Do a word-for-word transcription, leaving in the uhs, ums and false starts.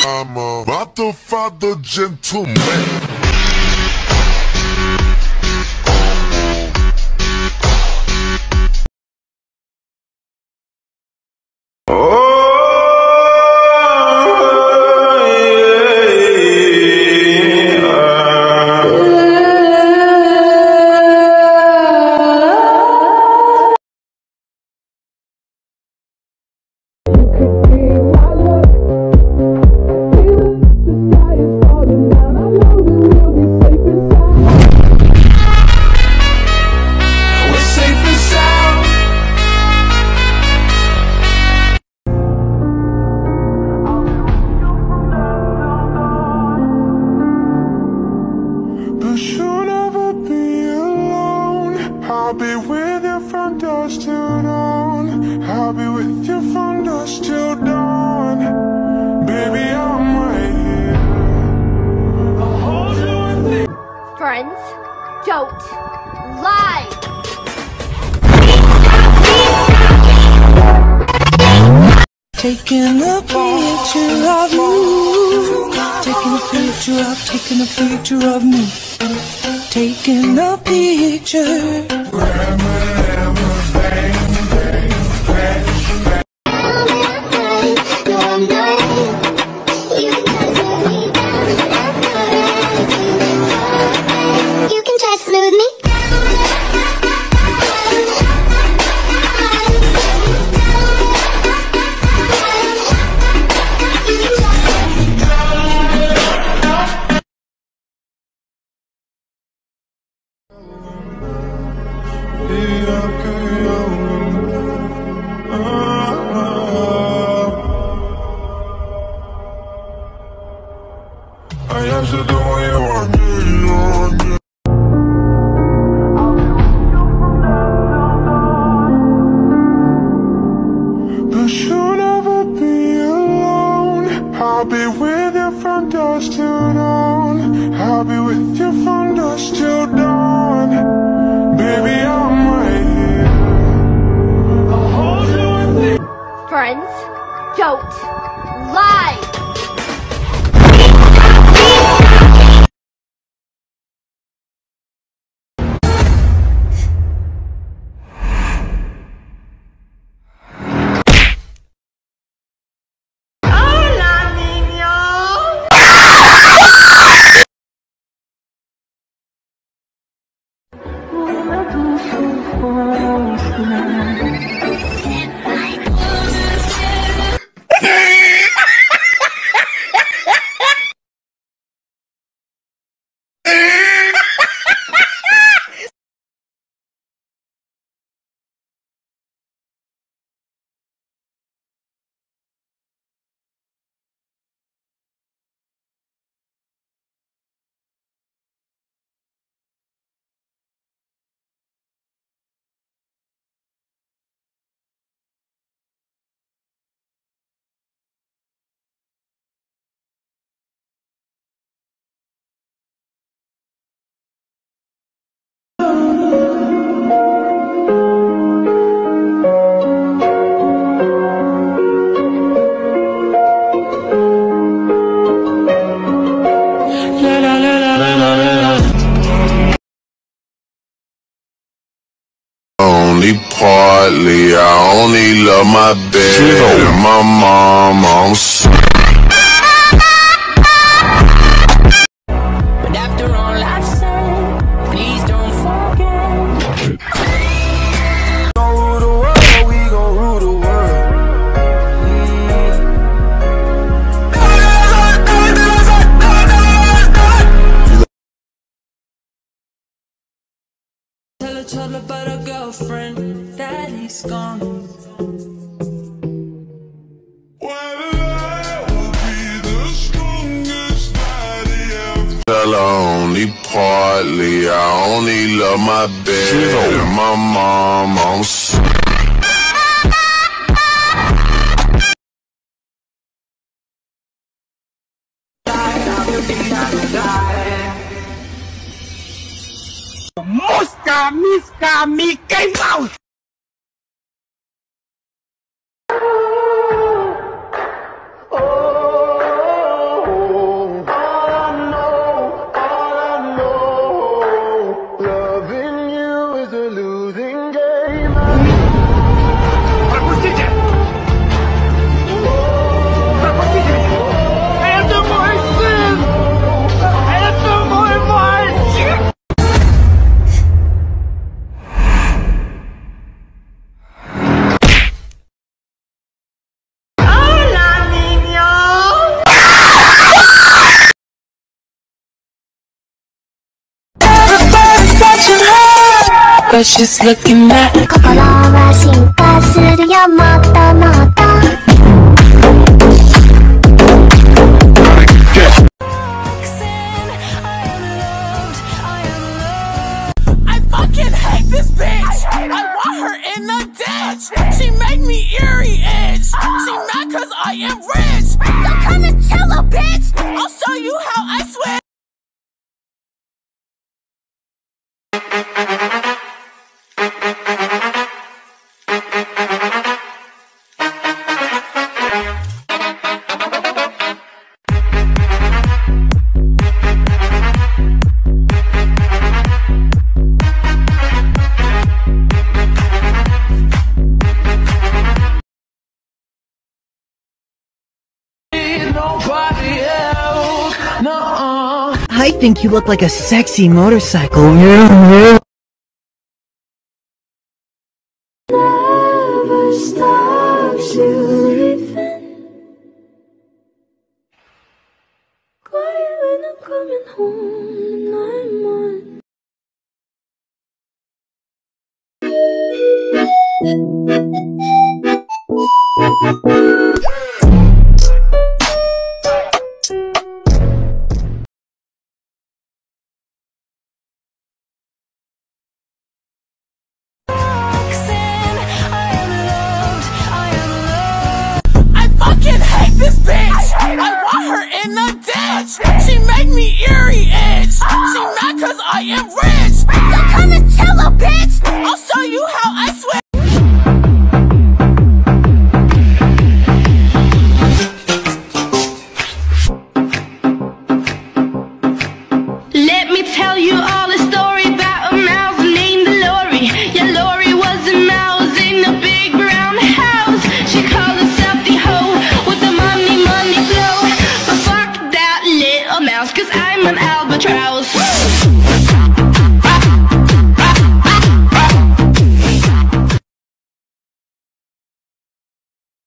I'm a motherfucker gentleman. I'll be with you from dusk till dawn. I'll be with you from dusk till dawn. Baby, I'm right here. I'll hold you with me. Friends, don't lie. Taking a picture of you. Taking a picture of, taking a picture of me. Taking a picture. You can try to smooth me. I am so the way you want me. But you'll never be alone. I'll be with you from dusk till dawn. I'll be with you from dusk till dawn. Baby, I'm right here. I'll hold you with me. Friends, don't lie. Only partly, I only love my bed and my mom. I'm sorry. But after all I've said, please don't forget. We gon' rule the world, we gon' rule the world. Tell each other about a girlfriend that he's gone. Well, only partly, I only love my bed and my mom. I'm sorry. Mosca, Miska, Mickey Mouse! Oh, but she's looking at. 心は進化するよもっともっと I fucking hate this bitch. I want her in the ditch. She make me eerie itch. She mad cause I am rich. Some kind of cello bitch. I'll show you how I swim. I think you look like a sexy motorcycle. Never stops you leaving. Quiet when I'm coming home and I'm on. This bitch, I want her in the ditch. She make me eerie itch. She mad cause I am rich. Some kind of cello bitch.